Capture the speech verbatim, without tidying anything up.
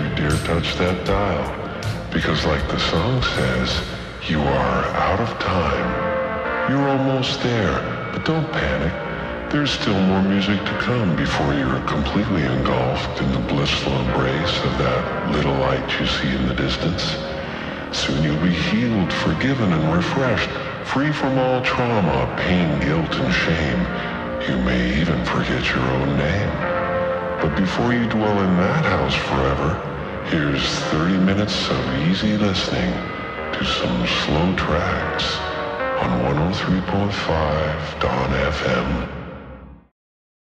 you dare touch that dial, because like the song says, you are out of time. You're almost there, but don't panic. There's still more music to come before you're completely engulfed in the blissful embrace of that little light you see in the distance. Soon you'll be healed, forgiven, and refreshed, free from all trauma, pain, guilt, and shame. You may even forget your own name. But before you dwell in that house forever, here's thirty minutes of easy listening to some slow tracks on one oh three point five Dawn F M.